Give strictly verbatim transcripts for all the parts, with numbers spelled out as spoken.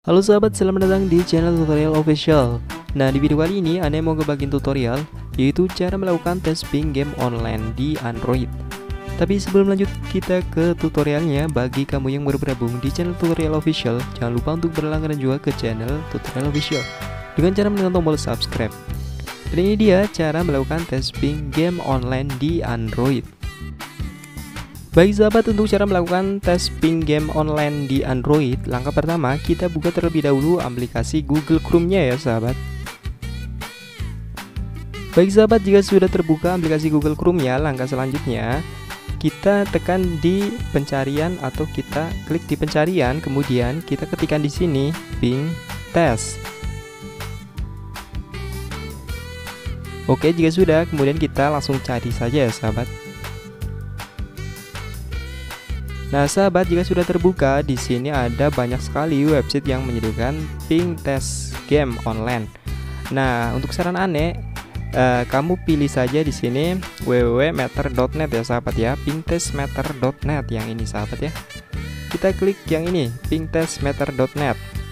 Halo sahabat, selamat datang di channel Tutorial Official. Nah, di video kali ini Ane mau ngebagiin tutorial, yaitu cara melakukan tes ping game online di Android. Tapi sebelum lanjut kita ke tutorialnya, bagi kamu yang baru bergabung di channel Tutorial Official, jangan lupa untuk berlangganan juga ke channel Tutorial Official dengan cara menekan tombol subscribe. Dan ini dia cara melakukan tes ping game online di Android. Baik sahabat, untuk cara melakukan tes ping game online di Android, langkah pertama kita buka terlebih dahulu aplikasi Google Chrome-nya ya sahabat. Baik sahabat, jika sudah terbuka aplikasi Google Chrome-nya, langkah selanjutnya kita tekan di pencarian atau kita klik di pencarian, kemudian kita ketikkan di sini ping test. Oke, jika sudah, kemudian kita langsung cari saja ya sahabat. Nah sahabat, jika sudah terbuka, di sini ada banyak sekali website yang menyediakan ping test game online. Nah, untuk saran Ane, eh, kamu pilih saja di sini w w w titik meter titik net ya sahabat ya, pingtestmeter titik net yang ini sahabat ya. Kita klik yang ini, pingtestmeter titik net.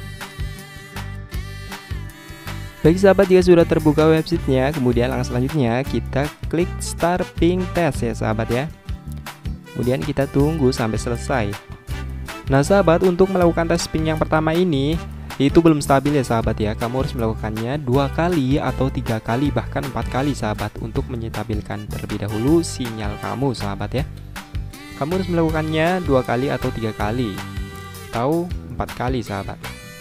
Baik sahabat, jika sudah terbuka websitenya, kemudian langkah selanjutnya kita klik start ping test ya sahabat ya. Kemudian kita tunggu sampai selesai. Nah sahabat, untuk melakukan tes ping yang pertama ini itu belum stabil ya sahabat ya. Kamu harus melakukannya dua kali atau tiga kali, bahkan empat kali sahabat, untuk menstabilkan terlebih dahulu sinyal kamu sahabat ya. Kamu harus melakukannya dua kali atau tiga kali atau empat kali sahabat.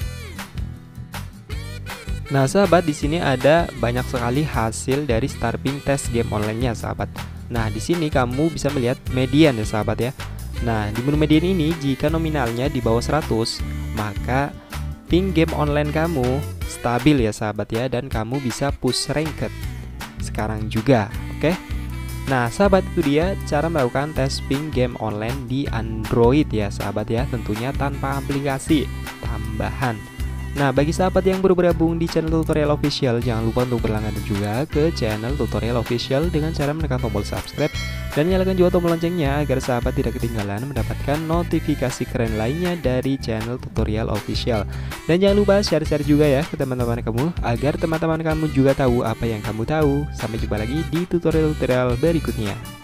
Nah sahabat, di sini ada banyak sekali hasil dari start ping test game online-nya sahabat. Nah, di sini kamu bisa melihat median ya sahabat ya. Nah, di menu median ini jika nominalnya di bawah seratus, maka ping game online kamu stabil ya sahabat ya, dan kamu bisa push ranked sekarang juga. Oke. Nah, sahabat, itu dia cara melakukan tes ping game online di Android ya sahabat ya, tentunya tanpa aplikasi tambahan. Nah, bagi sahabat yang baru bergabung di channel Tutorial Official, jangan lupa untuk berlangganan juga ke channel Tutorial Official dengan cara menekan tombol subscribe dan nyalakan juga tombol loncengnya agar sahabat tidak ketinggalan mendapatkan notifikasi keren lainnya dari channel Tutorial Official. Dan jangan lupa share-share juga ya ke teman-teman kamu agar teman-teman kamu juga tahu apa yang kamu tahu. Sampai jumpa lagi di tutorial-tutorial berikutnya.